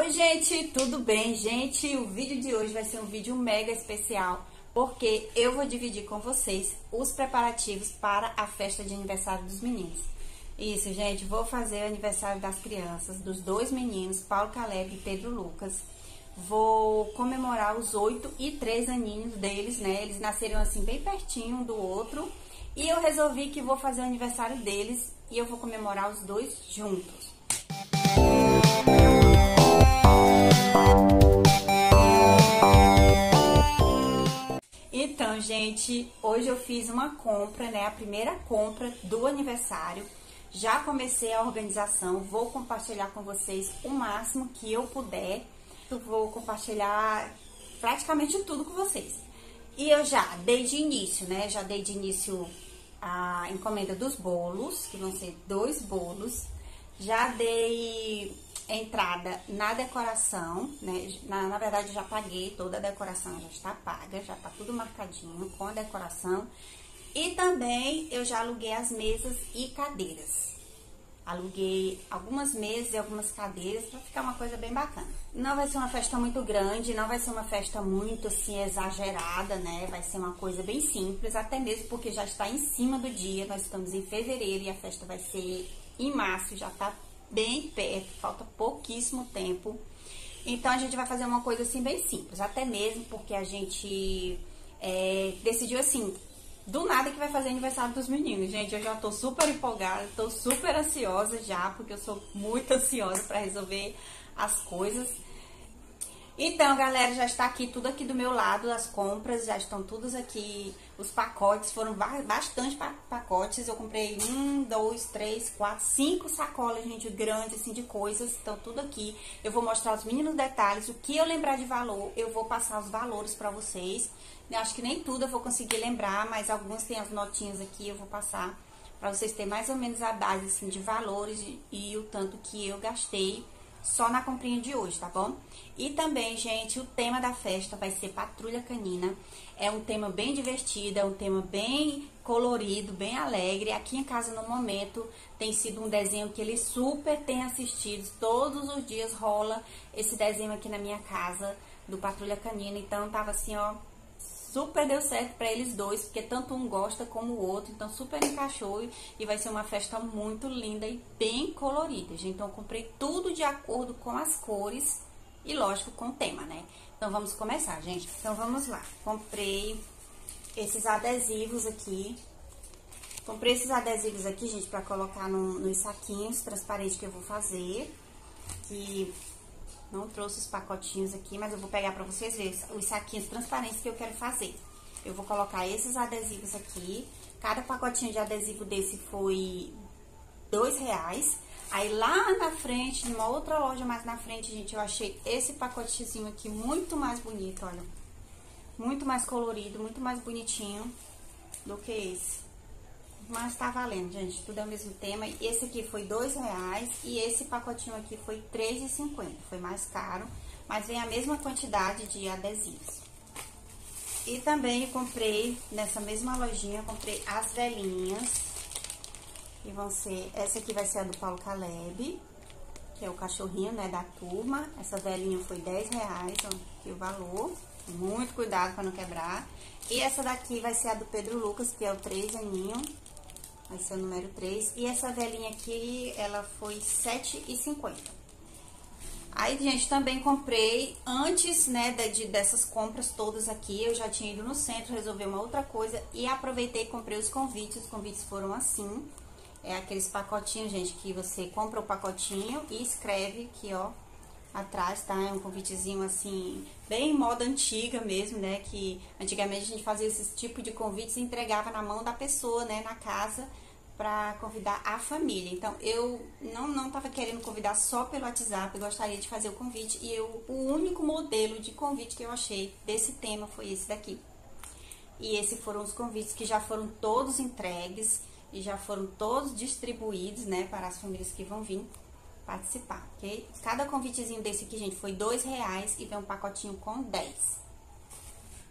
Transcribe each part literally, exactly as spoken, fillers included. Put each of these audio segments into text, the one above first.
Oi gente, tudo bem? Gente, o vídeo de hoje vai ser um vídeo mega especial porque eu vou dividir com vocês os preparativos para a festa de aniversário dos meninos. Isso, gente, vou fazer o aniversário das crianças, dos dois meninos, Paulo Caleb e Pedro Lucas. Vou comemorar os oito e três aninhos deles, né? Eles nasceram assim bem pertinho um do outro. E eu resolvi que vou fazer o aniversário deles e eu vou comemorar os dois juntos. Então, gente, hoje eu fiz uma compra, né? A primeira compra do aniversário. Já comecei a organização, vou compartilhar com vocês o máximo que eu puder. Eu vou compartilhar praticamente tudo com vocês. E eu já dei de início, né? Já dei de início a encomenda dos bolos, que vão ser dois bolos. Já dei entrada na decoração, né? Na, na verdade, já paguei toda a decoração, já está paga, já tá tudo marcadinho com a decoração. E também eu já aluguei as mesas e cadeiras. Aluguei algumas mesas e algumas cadeiras para ficar uma coisa bem bacana. Não vai ser uma festa muito grande, não vai ser uma festa muito assim exagerada, né? Vai ser uma coisa bem simples, até mesmo porque já está em cima do dia. Nós estamos em fevereiro e a festa vai ser em março, já tá bem perto, falta pouquíssimo tempo. Então a gente vai fazer uma coisa assim bem simples, até mesmo porque a gente é, decidiu assim, do nada que vai fazer aniversário dos meninos. Gente, eu já tô super empolgada, tô super ansiosa já, porque eu sou muito ansiosa pra resolver as coisas. Então, galera, já está aqui tudo aqui do meu lado, as compras, já estão todos aqui, os pacotes, foram bastante pacotes. Eu comprei um, dois, três, quatro, cinco sacolas, gente, grandes, assim, de coisas, estão tudo aqui. Eu vou mostrar os mínimos detalhes, o que eu lembrar de valor, eu vou passar os valores pra vocês. Eu acho que nem tudo eu vou conseguir lembrar, mas alguns tem as notinhas aqui, eu vou passar pra vocês terem mais ou menos a base, assim, de valores e, e o tanto que eu gastei só na comprinha de hoje, tá bom? E também, gente, o tema da festa vai ser Patrulha Canina. É um tema bem divertido, é um tema bem colorido, bem alegre. Aqui em casa, no momento, tem sido um desenho que eles super têm assistido. Todos os dias rola esse desenho aqui na minha casa, do Patrulha Canina. Então, tava assim, ó, super deu certo pra eles dois, porque tanto um gosta como o outro, então super encaixou e vai ser uma festa muito linda e bem colorida, gente. Então eu comprei tudo de acordo com as cores e lógico com o tema, né? Então vamos começar, gente. Então vamos lá. Comprei esses adesivos aqui. Comprei esses adesivos aqui, gente, pra colocar no, nos saquinhos transparentes que eu vou fazer. Que não trouxe os pacotinhos aqui, mas eu vou pegar pra vocês verem os saquinhos transparentes que eu quero fazer. Eu vou colocar esses adesivos aqui. Cada pacotinho de adesivo desse foi dois reais. Aí lá na frente, numa outra loja mais na frente, gente, eu achei esse pacotezinho aqui muito mais bonito, olha. Muito mais colorido, muito mais bonitinho do que esse. Mas tá valendo, gente, tudo é o mesmo tema. Esse aqui foi dois reais e esse pacotinho aqui foi três reais e cinquenta centavos. Foi mais caro, mas vem a mesma quantidade de adesivos. E também eu comprei, nessa mesma lojinha, eu comprei as velhinhas. Que vão ser, essa aqui vai ser a do Paulo Caleb, que é o cachorrinho, né, da turma. Essa velhinha foi dez reais, ó, aqui o valor. Muito cuidado para não quebrar. E essa daqui vai ser a do Pedro Lucas, que é o três aninho. Vai ser o número três. E essa velhinha aqui, ela foi sete reais e cinquenta centavos. Aí, gente, também comprei, antes, né, de, dessas compras todas aqui, eu já tinha ido no centro resolver uma outra coisa. E aproveitei e comprei os convites. Os convites foram assim. É aqueles pacotinhos, gente, que você compra o pacotinho e escreve aqui, ó, atrás, tá? É um convitezinho, assim, bem moda antiga mesmo, né? Que antigamente a gente fazia esse tipo de convites e entregava na mão da pessoa, né? Na casa, pra convidar a família. Então, eu não, não tava querendo convidar só pelo WhatsApp, eu gostaria de fazer o convite. E eu, o único modelo de convite que eu achei desse tema foi esse daqui. E esses foram os convites que já foram todos entregues e já foram todos distribuídos, né? Para as famílias que vão vir participar, ok? Cada convitezinho desse aqui, gente, foi dois reais e vem um pacotinho com dez.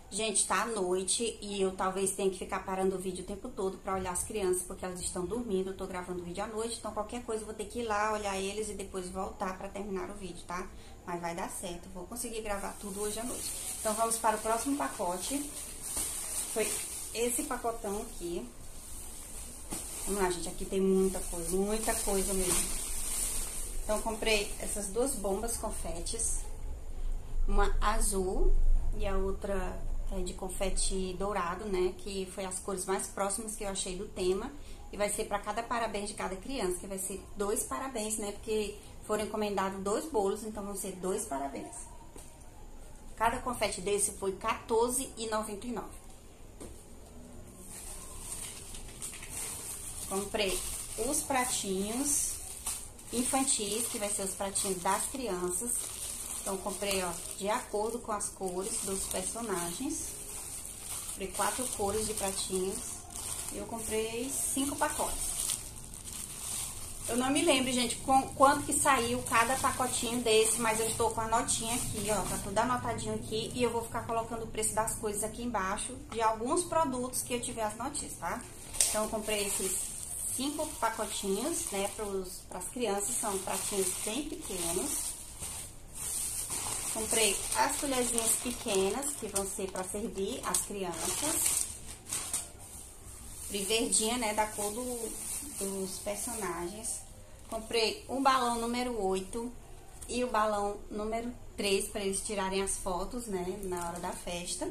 Gente, tá à noite e eu talvez tenha que ficar parando o vídeo o tempo todo pra olhar as crianças, porque elas estão dormindo. Eu tô gravando o vídeo à noite, então qualquer coisa eu vou ter que ir lá, olhar eles e depois voltar pra terminar o vídeo, tá? Mas vai dar certo, vou conseguir gravar tudo hoje à noite. Então, vamos para o próximo pacote. Foi esse pacotão aqui. Vamos lá, gente, aqui tem muita coisa, muita coisa mesmo. Então, comprei essas duas bombas confetes. Uma azul e a outra é de confete dourado, né? Que foi as cores mais próximas que eu achei do tema. E vai ser para cada parabéns de cada criança, que vai ser dois parabéns, né? Porque foram encomendados dois bolos, então vão ser dois parabéns. Cada confete desse foi quatorze reais e noventa e nove centavos. Comprei os pratinhos infantis, que vai ser os pratinhos das crianças. Então, comprei, ó, de acordo com as cores dos personagens. Comprei quatro cores de pratinhos. Eu comprei cinco pacotes. Eu não me lembro, gente, com quanto que saiu cada pacotinho desse, mas eu estou com a notinha aqui, ó, tá tudo anotadinho aqui. E eu vou ficar colocando o preço das coisas aqui embaixo, de alguns produtos que eu tiver as notícias, tá? Então, eu comprei esses cinco pacotinhos, né, para as crianças, são pratinhos bem pequenos. Comprei as colherzinhas pequenas, que vão ser para servir as crianças. De verdinha, né, da cor do, dos personagens. Comprei o balão número oito e o balão número três, para eles tirarem as fotos, né, na hora da festa.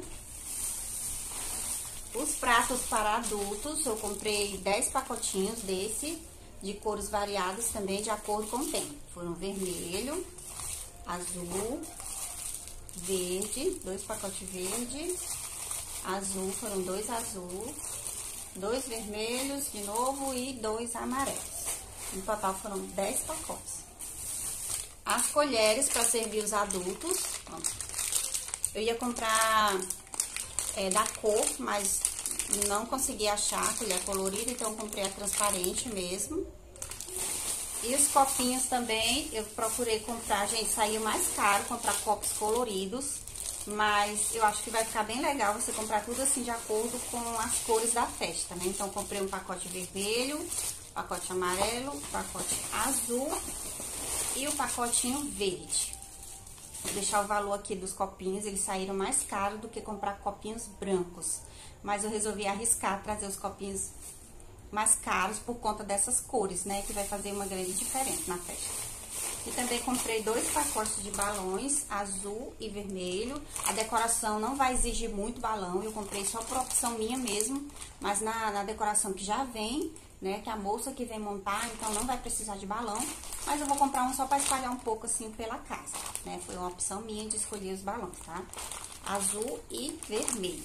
Os pratos para adultos, eu comprei dez pacotinhos desse, de cores variadas também, de acordo com o tema. Foram vermelho, azul, verde, dois pacotes verde, azul, foram dois azul, dois vermelhos de novo e dois amarelos. No total foram dez pacotes. As colheres para servir os adultos, ó, eu ia comprar é, da cor, mas não consegui achar a colher colorida, então eu comprei a transparente mesmo. E os copinhos também, eu procurei comprar, gente, saiu mais caro comprar copos coloridos, mas eu acho que vai ficar bem legal você comprar tudo assim de acordo com as cores da festa, né? Então, comprei um pacote vermelho, pacote amarelo, pacote azul e o pacotinho verde. Vou deixar o valor aqui dos copinhos, eles saíram mais caros do que comprar copinhos brancos, mas eu resolvi arriscar trazer os copinhos mais caros por conta dessas cores, né, que vai fazer uma grande diferença na festa. E também comprei dois pacotes de balões, azul e vermelho. A decoração não vai exigir muito balão, eu comprei só por opção minha mesmo, mas na, na decoração que já vem, né, que a moça que vem montar, então não vai precisar de balão, mas eu vou comprar um só para espalhar um pouco assim pela casa, né, foi uma opção minha de escolher os balões, tá? Azul e vermelho.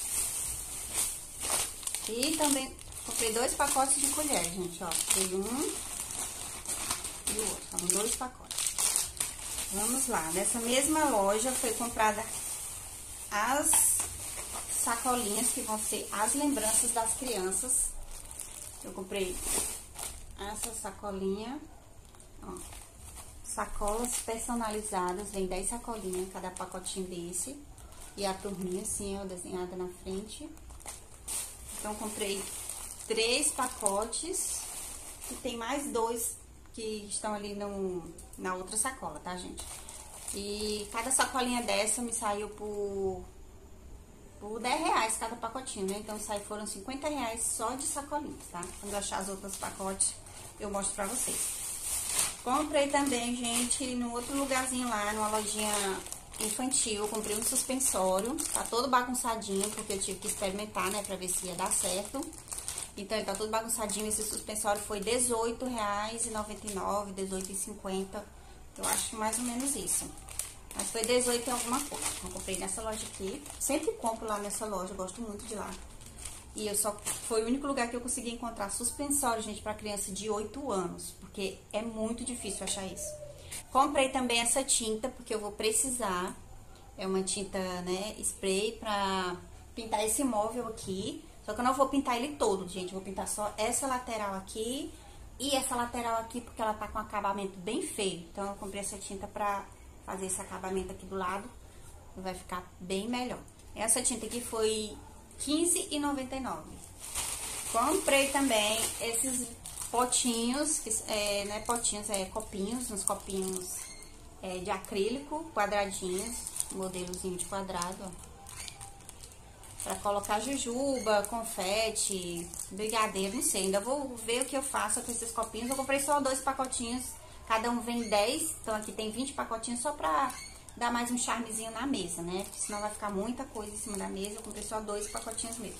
E também comprei dois pacotes de colheres, gente, ó. Tem um e o outro. São dois pacotes. Vamos lá. Nessa mesma loja foi comprada as sacolinhas que vão ser as lembranças das crianças. Eu comprei essa sacolinha, ó. Sacolas personalizadas. Vem dez sacolinhas, cada pacotinho desse. E a turminha assim, ó, desenhada na frente. Então, comprei três pacotes e tem mais dois que estão ali no, na outra sacola, tá, gente? E cada sacolinha dessa me saiu por, por dez reais cada pacotinho, né? Então, sai, foram cinquenta reais só de sacolinhas, tá? Quando eu achar os outros pacotes, eu mostro pra vocês. Comprei também, gente, no outro lugarzinho lá, numa lojinha infantil, eu comprei um suspensório, tá todo bagunçadinho, porque eu tive que experimentar, né, pra ver se ia dar certo. Então, ele tá todo bagunçadinho, esse suspensório foi dezoito reais e noventa e nove centavos, dezoito reais e cinquenta centavos, eu acho mais ou menos isso. Mas foi dezoito e alguma coisa. Eu comprei nessa loja aqui, sempre compro lá nessa loja, eu gosto muito de lá. E eu só, foi o único lugar que eu consegui encontrar suspensório, gente, pra criança de oito anos, porque é muito difícil achar isso. Comprei também essa tinta, porque eu vou precisar, é uma tinta, né, spray pra pintar esse móvel aqui. Só que eu não vou pintar ele todo, gente, eu vou pintar só essa lateral aqui e essa lateral aqui, porque ela tá com acabamento bem feio. Então, eu comprei essa tinta pra fazer esse acabamento aqui do lado, vai ficar bem melhor. Essa tinta aqui foi quinze reais e noventa e nove centavos. Comprei também esses potinhos, é, não é potinhos, é copinhos, uns copinhos é, de acrílico, quadradinhos, modelozinho de quadrado, ó. Pra colocar jujuba, confete, brigadeiro, não sei. Ainda vou ver o que eu faço com esses copinhos. Eu comprei só dois pacotinhos, cada um vem dez. Então aqui tem vinte pacotinhos só pra dar mais um charmezinho na mesa, né? Porque senão vai ficar muita coisa em cima da mesa. Eu comprei só dois pacotinhos mesmo.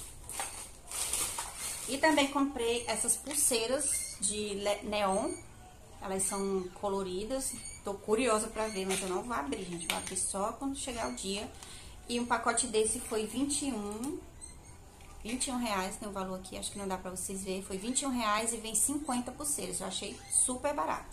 E também comprei essas pulseiras de neon. Elas são coloridas. Tô curiosa pra ver, mas eu não vou abrir, gente. Vou abrir só quando chegar o dia. E um pacote desse foi vinte e um, vinte e um reais, tem o um valor aqui, acho que não dá pra vocês verem. Foi vinte e um reais e vem cinquenta pulseiras, eu achei super barato.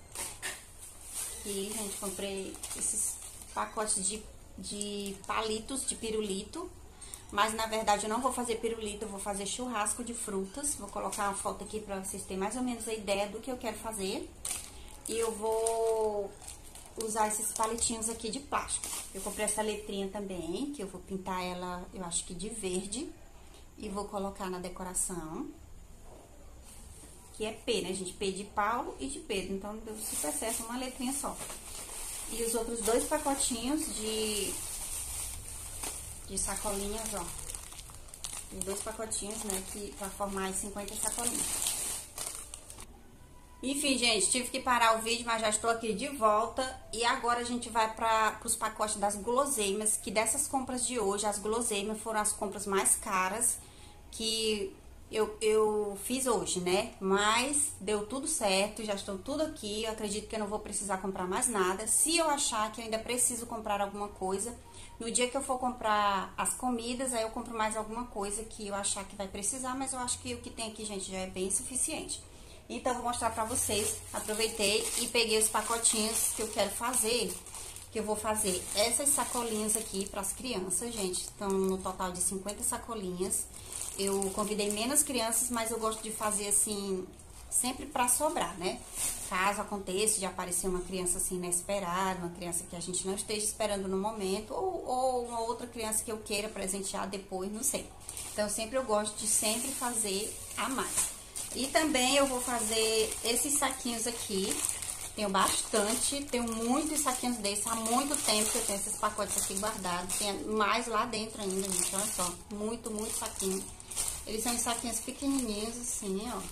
E, gente, comprei esses pacotes de, de palitos de pirulito. Mas, na verdade, eu não vou fazer pirulito, eu vou fazer churrasco de frutas. Vou colocar uma foto aqui pra vocês terem mais ou menos a ideia do que eu quero fazer. E eu vou usar esses palitinhos aqui de plástico. Eu comprei essa letrinha também, que eu vou pintar ela, eu acho que de verde. E vou colocar na decoração. Que é P, né, gente? P de Paulo e de Pedro. Então, deu super certo, uma letrinha só. E os outros dois pacotinhos de, de sacolinhas, ó. Os dois pacotinhos, né, que, pra formar as cinquenta sacolinhas. Enfim, gente, tive que parar o vídeo, mas já estou aqui de volta. E agora a gente vai para os pacotes das guloseimas, que dessas compras de hoje, as guloseimas foram as compras mais caras que eu, eu fiz hoje, né? Mas deu tudo certo, já estão tudo aqui. Eu acredito que eu não vou precisar comprar mais nada. Se eu achar que eu ainda preciso comprar alguma coisa, no dia que eu for comprar as comidas, aí eu compro mais alguma coisa que eu achar que vai precisar. Mas eu acho que o que tem aqui, gente, já é bem suficiente. Então, vou mostrar pra vocês. Aproveitei e peguei os pacotinhos que eu quero fazer. Que eu vou fazer essas sacolinhas aqui pras crianças, gente. Então, no total de cinquenta sacolinhas. Eu convidei menos crianças, mas eu gosto de fazer assim, sempre pra sobrar, né? Caso aconteça de aparecer uma criança assim inesperada, uma criança que a gente não esteja esperando no momento, ou, ou uma outra criança que eu queira presentear depois, não sei. Então, sempre eu gosto de sempre fazer a mais. E também eu vou fazer esses saquinhos aqui. Tenho bastante, tenho muitos saquinhos desses. Há muito tempo que eu tenho esses pacotes aqui guardados. Tem mais lá dentro ainda, gente. Olha só, muito, muito saquinho. Eles são saquinhos pequenininhos assim, ó.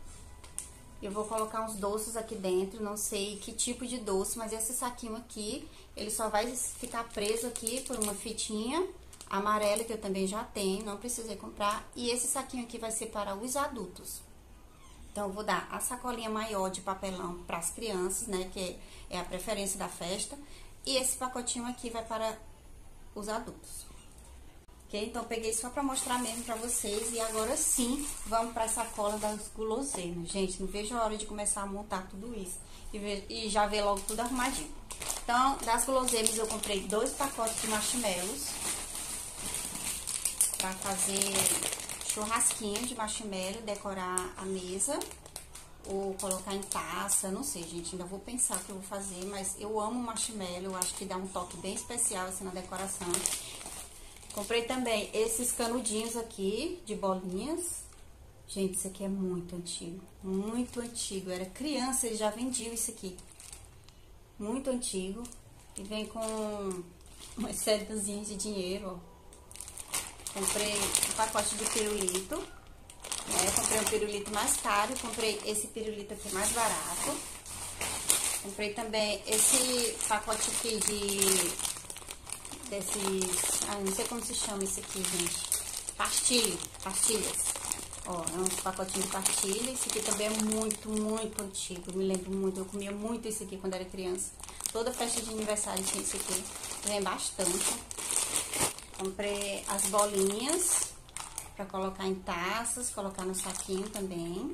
Eu vou colocar uns doces aqui dentro. Não sei que tipo de doce, mas esse saquinho aqui, ele só vai ficar preso aqui por uma fitinha amarela, que eu também já tenho. Não precisei comprar. E esse saquinho aqui vai ser para os adultos. Então, eu vou dar a sacolinha maior de papelão para as crianças, né? Que é a preferência da festa. E esse pacotinho aqui vai para os adultos. Ok? Então, eu peguei só para mostrar mesmo para vocês. E agora sim, vamos para a sacola das guloseimas. Gente, não vejo a hora de começar a montar tudo isso. E, ver, e já ver logo tudo arrumadinho. Então, das guloseimas, eu comprei dois pacotes de marshmallows. Para fazer churrasquinho de marshmallow, decorar a mesa ou colocar em taça, não sei, gente, ainda vou pensar o que eu vou fazer, mas eu amo marshmallow, eu acho que dá um toque bem especial assim na decoração. Comprei também esses canudinhos aqui de bolinhas. Gente, isso aqui é muito antigo, muito antigo, eu era criança, eles já vendiam isso aqui. Muito antigo e vem com umas sedazinhas de dinheiro, ó. Comprei um pacote de pirulito, né? Comprei um pirulito mais caro, comprei esse pirulito aqui mais barato. Comprei também esse pacote aqui de... desses... ah, não sei como se chama esse aqui, gente. Pastilha, pastilhas. Ó, é um pacotinho de pastilha. Esse aqui também é muito, muito antigo. Eu me lembro muito, eu comia muito isso aqui quando era criança. Toda festa de aniversário tinha isso aqui. Vem bastante. Comprei as bolinhas para colocar em taças, colocar no saquinho também.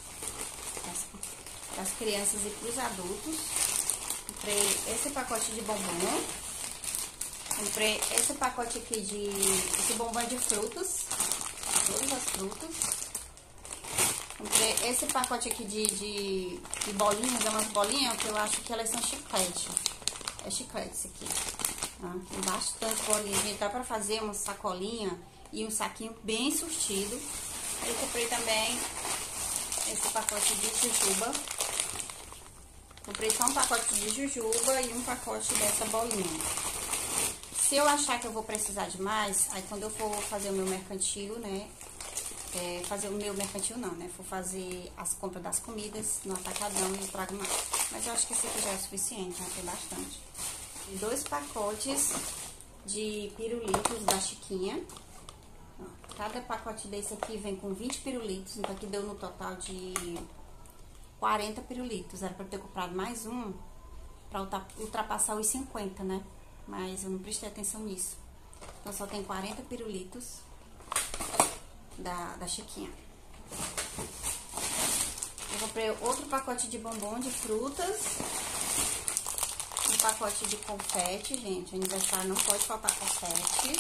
Para as crianças e para os adultos. Comprei esse pacote de bombom. Comprei esse pacote aqui de... esse bombom de frutas. Todas as frutas. Comprei esse pacote aqui de, de, de bolinhas. É umas bolinhas que eu acho que elas são chiclete. É chiclete esse aqui. Tá? Tem bastante bolinha, gente. Dá pra fazer uma sacolinha e um saquinho bem surtido. Eu comprei também esse pacote de jujuba. Comprei só um pacote de jujuba e um pacote dessa bolinha. Se eu achar que eu vou precisar de mais, aí quando eu for fazer o meu mercantil, né? É, fazer o meu mercantil não, né? For fazer as compras das comidas no atacadão e eu trago mais. Mas eu acho que esse aqui já é suficiente, já tem bastante. E dois pacotes de pirulitos da Chiquinha. Ó, cada pacote desse aqui vem com vinte pirulitos, então aqui deu no total de quarenta pirulitos. Era pra eu ter comprado mais um pra ultrapassar os cinquenta, né? Mas eu não prestei atenção nisso. Então só tem quarenta pirulitos da, da Chiquinha. Eu comprei outro pacote de bombom de frutas. Um pacote de confete, gente. Aniversário não pode faltar confete.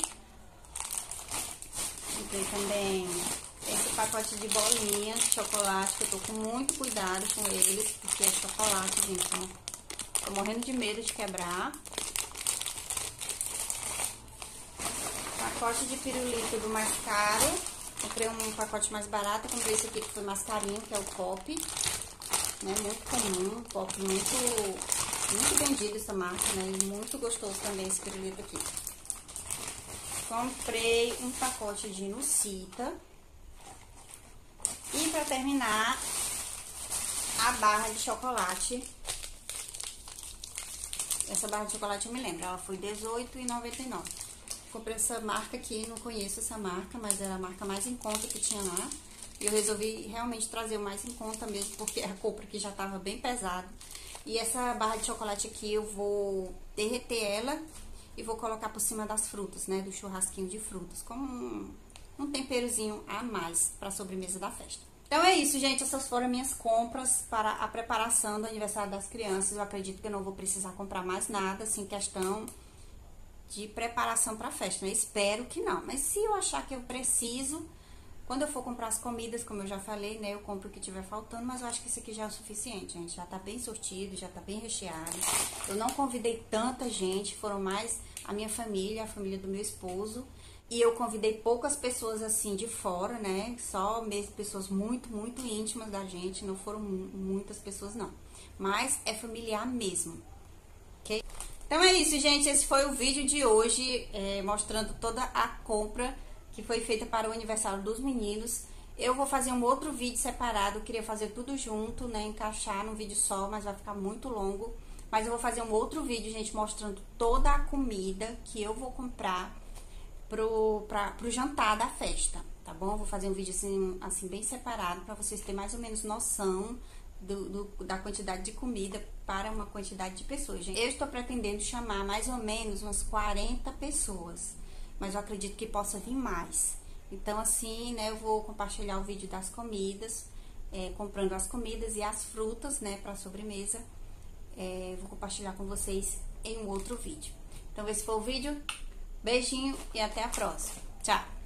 Comprei também esse pacote de bolinhas de chocolate, que eu tô com muito cuidado com eles, porque é chocolate, gente. Então, tô morrendo de medo de quebrar. Pacote de pirulito do mais caro. Comprei um pacote mais barato. Comprei esse aqui que foi mais carinho, que é o Pop. Né? Muito comum, Pop muito, muito vendido essa marca, né? E muito gostoso também esse pirulito aqui. Comprei um pacote de Nucita. E pra terminar, a barra de chocolate. Essa barra de chocolate eu me lembro, ela foi dezoito reais e noventa e nove centavos. Comprei essa marca aqui, não conheço essa marca, mas era a marca mais em conta que tinha lá. E eu resolvi realmente trazer o mais em conta mesmo, porque a compra aqui já tava bem pesada. E essa barra de chocolate aqui eu vou derreter ela e vou colocar por cima das frutas, né? Do churrasquinho de frutas, como um, um temperozinho a mais pra sobremesa da festa. Então é isso, gente. Essas foram minhas compras para a preparação do aniversário das crianças. Eu acredito que eu não vou precisar comprar mais nada, assim, questão de preparação para a festa, né? Espero que não. Mas se eu achar que eu preciso, quando eu for comprar as comidas, como eu já falei, né? Eu compro o que tiver faltando, mas eu acho que esse aqui já é o suficiente, gente. Já tá bem sortido, já tá bem recheado. Eu não convidei tanta gente, foram mais a minha família, a família do meu esposo. E eu convidei poucas pessoas, assim, de fora, né? Só mesmo pessoas muito, muito íntimas da gente. Não foram muitas pessoas, não. Mas é familiar mesmo, ok? Então é isso, gente. Esse foi o vídeo de hoje, é, mostrando toda a compra que foi feita para o aniversário dos meninos. Eu vou fazer um outro vídeo separado. Eu queria fazer tudo junto, né? Encaixar num vídeo só, mas vai ficar muito longo. Mas eu vou fazer um outro vídeo, gente, mostrando toda a comida que eu vou comprar Pro, pra, pro jantar da festa, tá bom? Vou fazer um vídeo assim, assim bem separado, pra vocês terem mais ou menos noção do, do, da quantidade de comida para uma quantidade de pessoas, gente. Eu estou pretendendo chamar mais ou menos umas quarenta pessoas, mas eu acredito que possa vir mais. Então, assim, né, eu vou compartilhar o vídeo das comidas, é, comprando as comidas e as frutas, né, pra sobremesa. É, vou compartilhar com vocês em um outro vídeo. Então, esse foi o vídeo. Beijinho e até a próxima. Tchau!